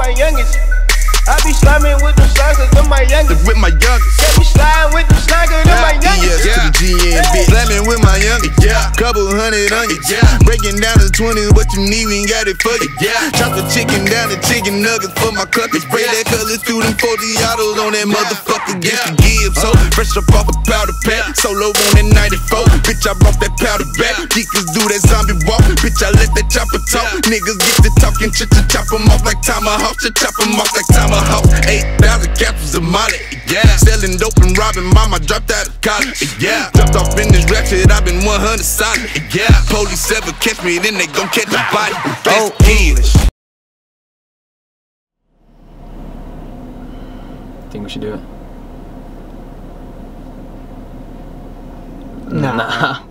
my youngest. I be slamming with them sliders, them my youngest. With my youngest. Get me sliding with them sliders, them my youngest. To the GN, bitch. Slamming with my youngest. Couple hundred onions. Breaking down to 20, what you need, we ain't got it for you. Chop the chicken down to chicken nuggets for my cluckers. Spray that colors through them 40 autos on that motherfucker. Get the Gibbs, so fresh up off a powder pack. Solo on that 94. Bitch, I brought that powder back. Geekers do that zombie walk. Bitch, I let that chopper talk. Niggas get to talking, chop them off like tomahawk. Chop them off like tomahawk. 8,000 capsules of Molly, selling dope and robbing, mama dropped out of college, jumped off in this ratchet, I've been 100 solid, police ever catch me, then they gon' catch the body, that's English. Think we should do it? Nah.